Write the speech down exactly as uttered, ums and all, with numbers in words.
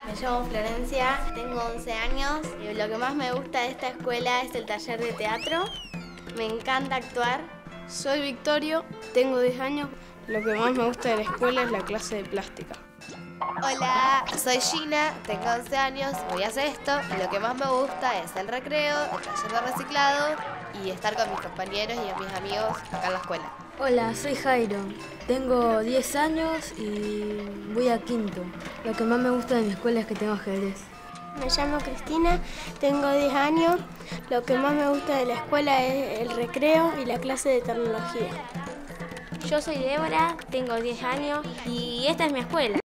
Me llamo Florencia, tengo once años y lo que más me gusta de esta escuela es el taller de teatro. Me encanta actuar. Soy Victorio, tengo diez años. Lo que más me gusta de la escuela es la clase de plástica. Hola, soy Gina, tengo once años, voy a sexto y lo que más me gusta es el recreo, el taller de reciclado y estar con mis compañeros y mis amigos acá en la escuela. Hola, soy Jairo, tengo diez años y voy a quinto. Lo que más me gusta de mi escuela es que tengo ajedrez. Me llamo Cristina, tengo diez años. Lo que más me gusta de la escuela es el recreo y la clase de tecnología. Yo soy Débora, tengo diez años y esta es mi escuela.